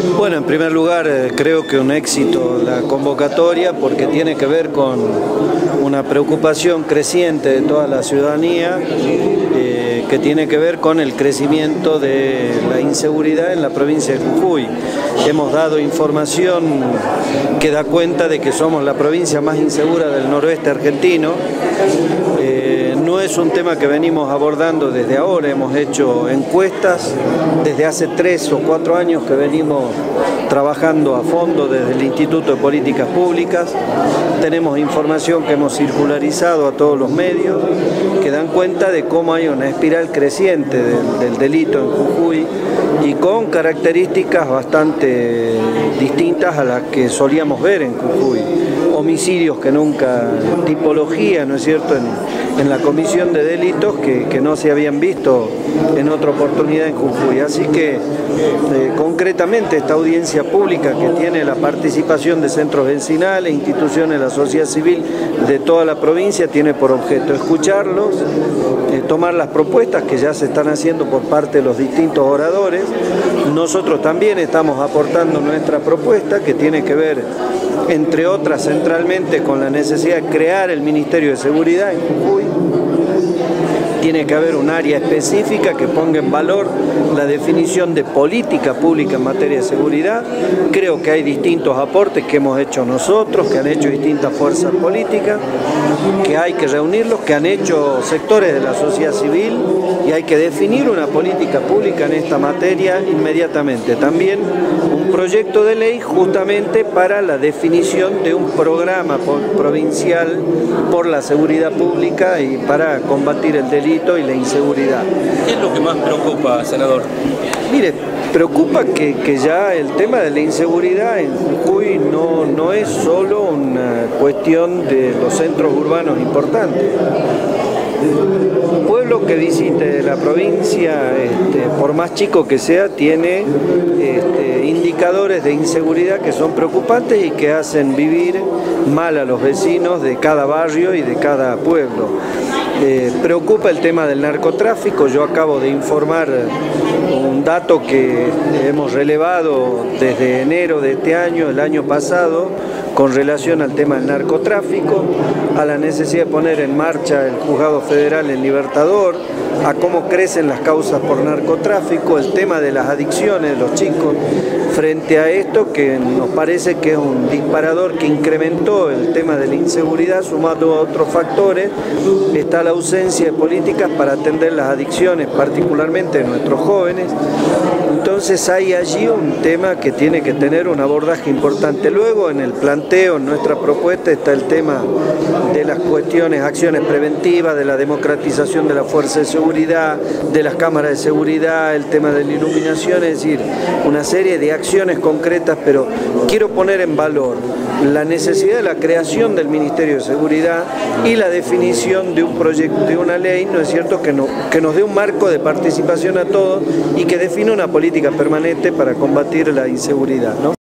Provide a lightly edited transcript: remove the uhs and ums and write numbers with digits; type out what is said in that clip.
Bueno, en primer lugar, creo que un éxito la convocatoria porque tiene que ver con una preocupación creciente de toda la ciudadanía que tiene que ver con el crecimiento de la inseguridad en la provincia de Jujuy. Hemos dado información que da cuenta de que somos la provincia más insegura del noroeste argentino. No es un tema que venimos abordando desde ahora, hemos hecho encuestas desde hace 3 o 4 años que venimos trabajando a fondo desde el Instituto de Políticas Públicas. Tenemos información que hemos circularizado a todos los medios que dan cuenta de cómo hay una espiral creciente del delito en Jujuy y con características bastante distintas a las que solíamos ver en Jujuy. Homicidios que nunca, tipología, ¿no es cierto?, en la comisión de delitos que no se habían visto en otra oportunidad en Jujuy. Así que concretamente esta audiencia pública que tiene la participación de centros vecinales, instituciones de la sociedad civil de toda la provincia, tiene por objeto escucharlos, tomar las propuestas que ya se están haciendo por parte de los distintos oradores. Nosotros también estamos aportando nuestra propuesta que tiene que ver, entre otras, centralmente con la necesidad de crear el Ministerio de Seguridad en Jujuy. Tiene que haber un área específica que ponga en valor la definición de política pública en materia de seguridad. Creo que hay distintos aportes que hemos hecho nosotros, que han hecho distintas fuerzas políticas, que hay que reunirlos, que han hecho sectores de la sociedad civil, y hay que definir una política pública en esta materia inmediatamente. También un proyecto de ley justamente para la definición de un programa provincial por la seguridad pública y para combatir el delito y la inseguridad. ¿Qué es lo que más preocupa, senador? Mire, preocupa que ya el tema de la inseguridad en Jujuy no es solo una cuestión de los centros urbanos importantes. Un pueblo que visite la provincia, por más chico que sea, tiene indicadores de inseguridad que son preocupantes y que hacen vivir mal a los vecinos de cada barrio y de cada pueblo. Preocupa el tema del narcotráfico. Yo acabo de informar un dato que hemos relevado desde enero de este año, el año pasado, con relación al tema del narcotráfico, a la necesidad de poner en marcha el Juzgado Federal en Libertador, a cómo crecen las causas por narcotráfico, el tema de las adicciones de los chicos. Frente a esto, que nos parece que es un disparador que incrementó el tema de la inseguridad, sumado a otros factores, está la ausencia de políticas para atender las adicciones, particularmente de nuestros jóvenes. Entonces hay allí un tema que tiene que tener un abordaje importante. Luego, en el planteo, en nuestra propuesta, está el tema de las cuestiones, acciones preventivas, de la democratización de la fuerza de seguridad, de las cámaras de seguridad, el tema de la iluminación, es decir, una serie de acciones concretas, pero quiero poner en valor la necesidad de la creación del Ministerio de Seguridad y la definición de un proyecto, de una ley, ¿no es cierto?, que nos dé un marco de participación a todos y que define una política permanente para combatir la inseguridad, ¿no?